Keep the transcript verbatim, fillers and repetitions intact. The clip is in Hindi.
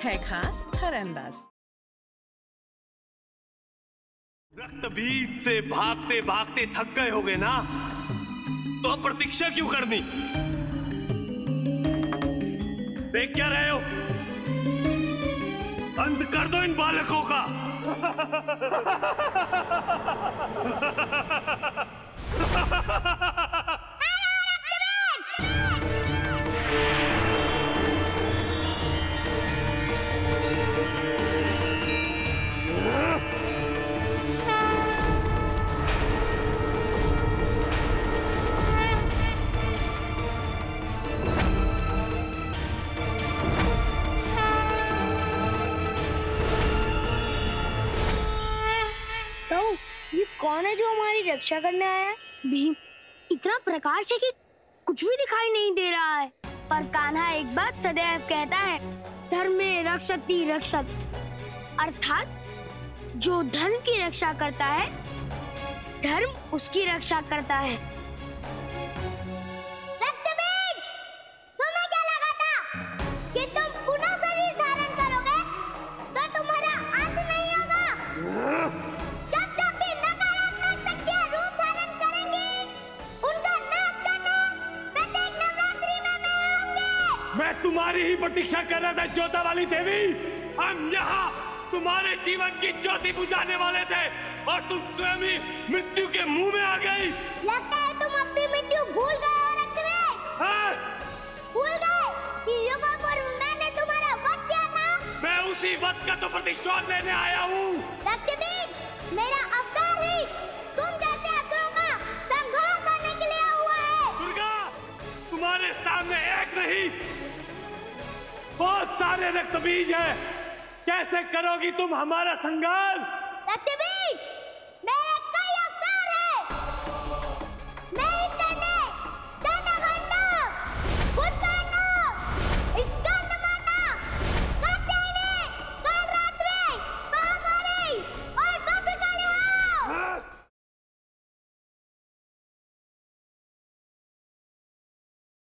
है खास हर अंदाज। रक्त बीज से भागते भागते थक गए होगे ना, तो अब प्रतीक्षा क्यों करनी? देख क्या रहे हो? बंद कर दो इन बालकों का। ये कौन है जो हमारी रक्षा करने आया है? भीम, इतना प्रकाश है कि कुछ भी दिखाई नहीं दे रहा है। पर कान्हा एक बात सदैव कहता है, धर्म में रक्षति रक्षत, अर्थात जो धर्म की रक्षा करता है, धर्म उसकी रक्षा करता है। रक्तबीज, तुम्हें क्या लगा था कि तुम पुनः शरीर धारण करोगे तो तुम्हारा अंत नहीं होगा? मैं तुम्हारी ही प्रतीक्षा कर रहा था ज्योता वाली देवी। हम यहाँ तुम्हारे जीवन की ज्योति बुझाने वाले थे और तुम स्वयं ही मृत्यु के मुंह में आ गई। लगता है तुम अपनी मृत्यु भूल गए हो रक्तबीज। हाँ? भूल गए कि युगों पूर्व मैंने तुम्हारा वध किया था। मैं उसी वध का तो प्रतिशोध लेने आया हूँ। रक्तबीज, मेरा अवतार ही तुम जैसे असुरों का संहार करने के लिए हुआ है। दुर्गा, तुम्हारे सामने एक नहीं बहुत सारे रक्तबीज हैं। कैसे करोगी तुम हमारा संहार? रक्तबीज